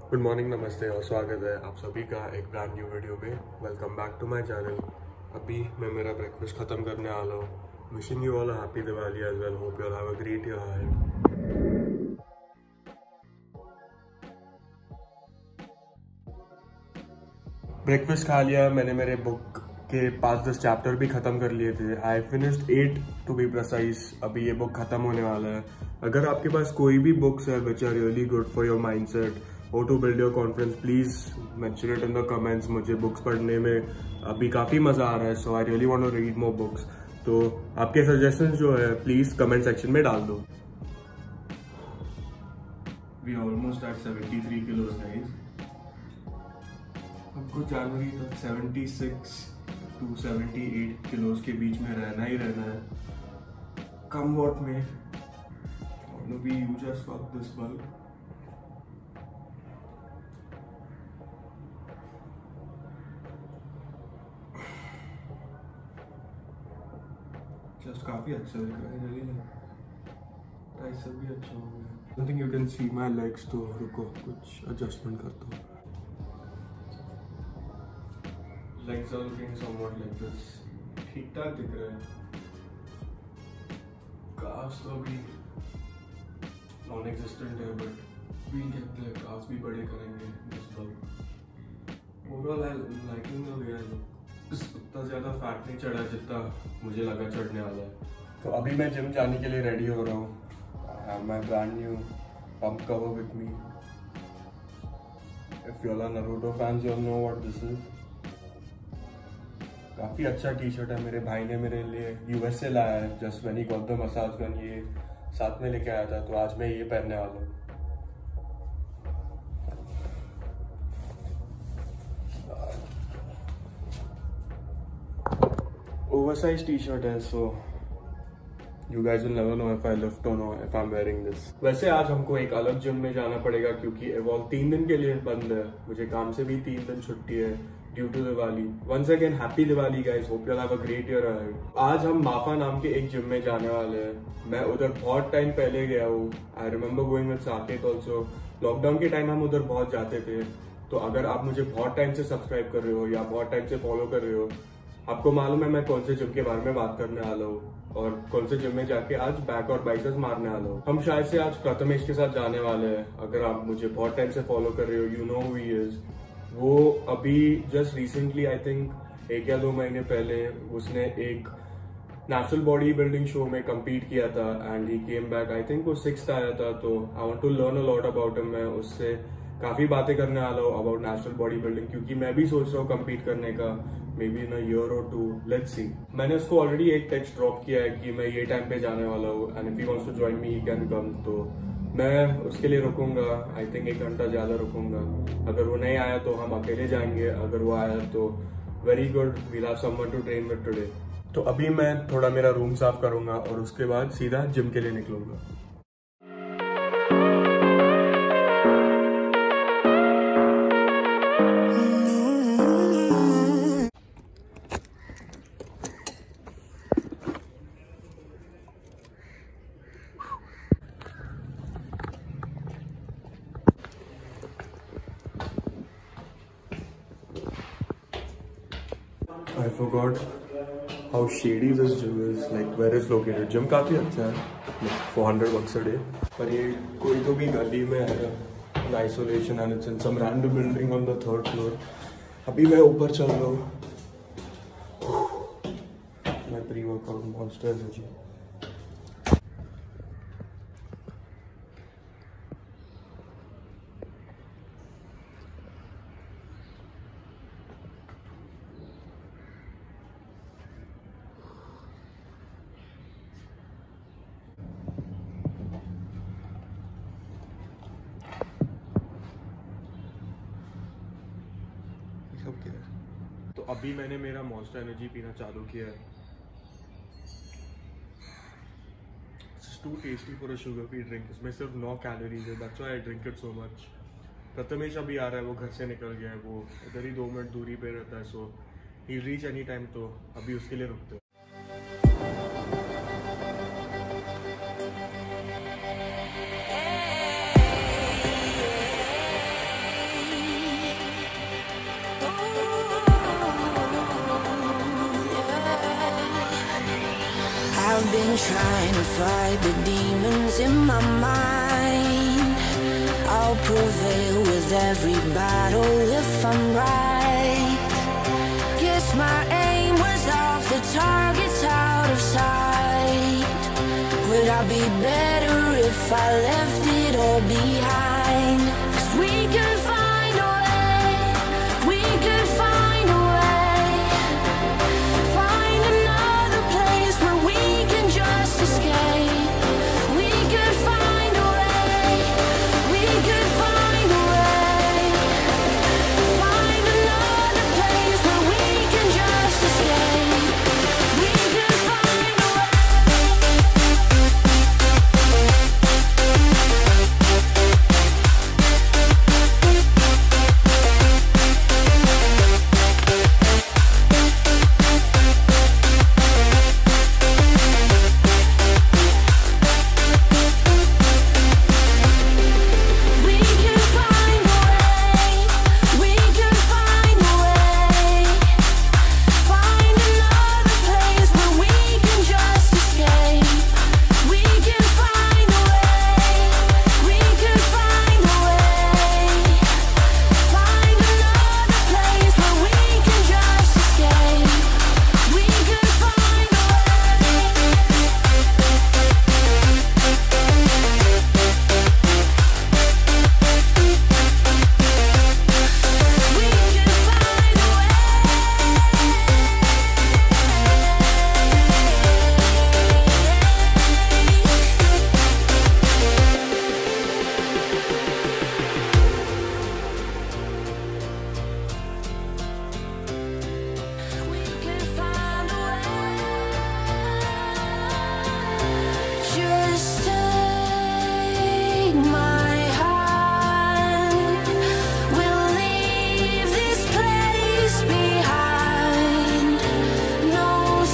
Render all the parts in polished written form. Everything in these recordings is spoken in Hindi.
गुड मॉर्निंग, नमस्ते और स्वागत है आप सभी का एक ब्रांड न्यू वीडियो में। Welcome back to my channel. अभी मैं मेरा ब्रेकफास्ट ख़त्म करने वाला हूँ। Wishing you all a happy Diwali as well. Hope you all have a great year ahead. Breakfast खा लिया मैंने। मेरे बुक के 5-10 चैप्टर भी ख़त्म कर लिए थे। I finished 8 to be precise. अभी ये बुक ख़त्म होने वाला है। अगर आपके पास कोई भी बुक्स है which are really good for your mindset और to build your confidence, please mention it in the comments. मुझे बुक्स पढ़ने में अभी काफ़ी मज़ा आ रहा है, so I really want to read more books. तो आपके सजेशंस जो है प्लीज़ कमेंट सेक्शन में डाल दो। We almost at 73 kilos guys. हमको जनवरी तक 76 to 78 किलोज के बीच में रहना ही रहना है। Come what may we you just got this bulb. Just काफी अच्छा दिख रहा है really। ट्राइसेप भी अच्छा हो गया। I think you can see my legs। तो रुको कुछ एडजस्टमेंट करता हूँ। Legs are looking somewhat like this। ठीक ठाक दिख रहा है। calves तो अभी नॉन एग्जिस्टेंट है, but we'll get there। calves भी बड़े करेंगे this bulb। Overall I liking the way I look. उतना ज़्यादा फैट नहीं चढ़ा जितना मुझे लगा चढ़ने वाला है। तो अभी मैं जिम जाने के लिए रेडी हो रहा हूँ। My brand new pump cover with me. If you are Naruto fans you know what this is. काफ़ी अच्छा टी शर्ट है। मेरे भाई ने मेरे लिए यूएस से लाया है। Just when he got the massage gun ये साथ में लेके आया था, तो आज मैं ये पहनने वाला हूँ। ओवरसाइज टी शर्ट है, so you guys will never know if I lift or know if I am wearing this. वैसे आज हमको एक अलग जिम में जाना पड़ेगा क्योंकि एवॉल्व 3 दिन के लिए बंद है। मुझे काम से भी 3 दिन छुट्टी है due to Diwali. Once again happy Diwali guys. Hope you have a great year ahead. आज हम माफा नाम के एक जिम में जाने वाले हैं। मैं उधर बहुत टाइम पहले गया हूँ। I remember going with Saket also. Lockdown के टाइम हम उधर बहुत जाते थे। तो अगर आप मुझे बहुत टाइम से सब्सक्राइब कर रहे हो या बहुत टाइम से फॉलो कर रहे हो, आपको मालूम है मैं कौन से जिम के बारे में बात करने वाला हूँ और कौन से जिम में जाके आज बैक और बाइसेप्स मारने वाला हूँ। हम शायद से आज प्रथमेश के साथ जाने वाले हैं। अगर आप मुझे बहुत टाइम से फॉलो कर रहे हो, you know who he is. वो अभी जस्ट रिसेंटली आई थिंक 1 या 2 महीने पहले उसने एक नेशनल बॉडी बिल्डिंग शो में कम्पीट किया था and he came back. I think वो 6th आया था। तो I want to learn a lot about him. मैं उससे काफ़ी बातें करने वाला हूँ अबाउट नेशनल बॉडी बिल्डिंग, क्योंकि मैं भी सोच रहा हूँ कम्पीट करने का, may be in a year or 2। Let's see. मैंने उसको ऑलरेडी एक टेक्स्ट ड्रॉप किया है कि मैं ये टाइम पे जाने वाला हूँ and if he wants to join me he can come. तो मैं उसके लिए रुकूंगा। आई थिंक 1 घंटा ज़्यादा रुकूंगा। अगर वो नहीं आया तो हम अकेले जाएंगे। अगर वो आया तो very good, we'll have someone to train with today. तो अभी मैं थोड़ा मेरा रूम साफ करूंगा और उसके बाद सीधा जिम के लिए निकलूंगा। I forgot how shady this gym is, like where it's located. Gym काफ़ी अच्छा है, like $400 a day. पर ये कोई तो भी गली में है, in isolation and it's in some random building on the 3rd floor. अभी मैं ऊपर चल रहा हूँ। मैं pre-workout Monster Energy। तो अभी मैंने मेरा मॉन्स्टर एनर्जी पीना चालू किया है। It's too tasty for a sugar free drink। इसमें सिर्फ 9 कैलोरीज है, that's why I drink it so much। Prathamesh अभी आ रहा है, वो घर से निकल गया है। वो इधर ही 2 मिनट दूरी पे रहता है, so he reach any time. तो अभी उसके लिए रुकते हैं। trying to fight the demons in my mind. I'll prevail with every battle if I'm right. Guess my aim was off, the target's out of sight. Would I be better if I left it all behind? 'Cause we could find a way, we could find a way. Find another place where we can just escape. We could find a way, we could find a way. Find another place where we can just escape. We could find a way. We could find a way, we could find a way. Find another place where we can just escape. We could find a way, we could find a way. Find another place where we can just escape. We could find a way. We could find a way. We could find a way. Just take my hand. We'll leave this place behind. No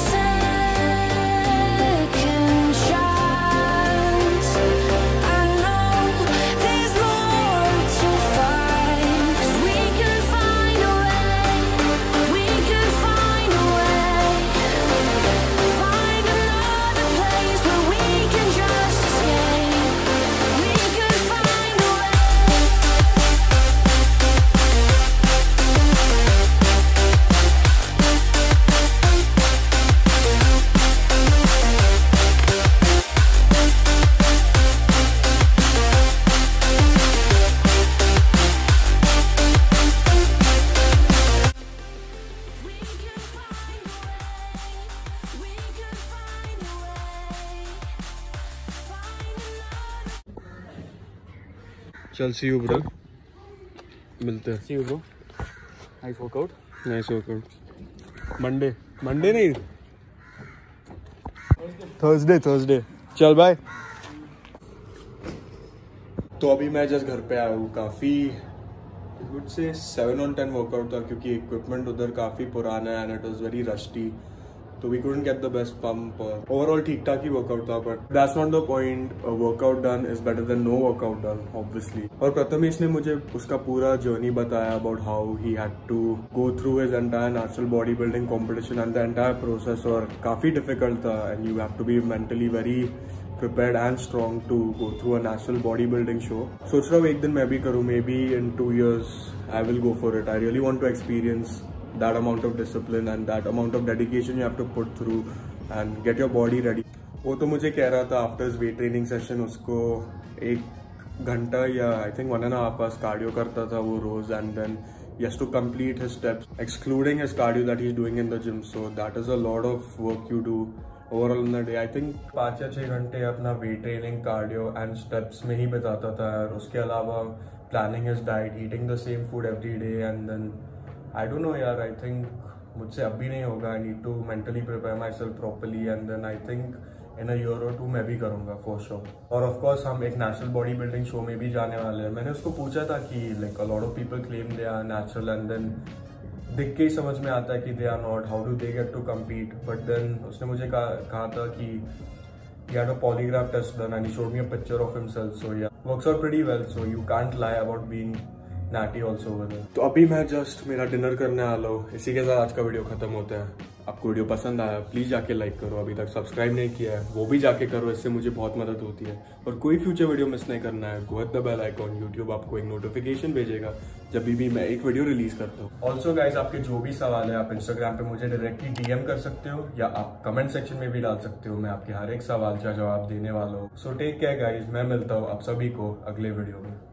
second chance. I know there's more to find. 'Cause we could find a way, we could find a way. Find another place where we can just escape. We could find a way. We could find a way. We could find a way. Find another. चल सी यू ब्रो, मिलते हैं। See you, bro. Nice workout. Nice workout. Monday नहीं, थर्सडे। चल बाय। तो अभी मैं जस्ट घर पे आया हूँ। काफ़ी गुड से 7 on 10 वर्कआउट था क्योंकि इक्विपमेंट उधर काफ़ी पुराना है and it was very rusty, तो we couldn't get the best pump. और ओवरऑल ठीक ठाक ही वर्कआउट था, but that's not the point. Workout done is better than no workout done obviously. और प्रथमेश ने मुझे उसका पूरा जर्नी बताया about how he had to go through his entire national body building competition and the entire process, और काफ़ी डिफिकल्ट था and you have to be mentally very prepared and strong to go through a national bodybuilding show. सोच रहा हूँ एक दिन मैं भी करूँ, maybe in 2 years I will go for it. I really want to experience that amount of discipline and that amount of dedication you have to put through and get your body ready. वो तो मुझे कह रहा था after his weight training session उसको 1 घंटा या आई थिंक 1.5 hours कार्डियो करता था वो रोज, and then he has to complete his steps excluding his cardio that he's doing in the gym. So that is a lot of work you do overall in the day. I think 5 या 6 घंटे अपना weight training, cardio and steps में ही बिताता था, और उसके अलावा planning his diet, eating the same food every day, and then I don't know यार, आई थिंक मुझसे अब भी नहीं होगा. I need to mentally prepare myself properly, and then I think in a year or 2 मैं भी करूंगा फॉर श्योर. और ऑफ कोर्स हम एक नेशनल बॉडी बिल्डिंग शो में भी जाने वाले हैं. मैंने उसको पूछा था कि like a lot of people claim they are natural, and then देख के ही समझ में आता है कि they are not, how do they get to compete. But then उसने मुझे कहा था कि he had a polygraph test done and he showed me a picture of himself. So yeah, works out pretty well. So you can't lie about being naughty also over there. तो अभी मैं जस्ट मेरा डिनर करने वाला हूँ। इसी के साथ आज का वीडियो खत्म होता है। आपको वीडियो पसंद आया प्लीज जाके लाइक करो, अभी तक सब्सक्राइब नहीं किया है वो भी जाके करो, इससे मुझे बहुत मदद होती है। और कोई फ्यूचर वीडियो मिस नहीं करना है, go hit the bell icon. YouTube आपको एक नोटिफिकेशन भेजेगा जब भी मैं एक वीडियो रिलीज करता हूँ। ऑल्सो गाइज आपके जो भी सवाल है आप इंस्टाग्राम पे मुझे डायरेक्टली डीएम कर सकते हो या आप कमेंट सेक्शन में भी डाल सकते हो। मैं आपके हर एक सवाल का जवाब देने वाला हूँ। सो टेक केयर गाइज, मैं मिलता हूँ आप सभी को अगले वीडियो में।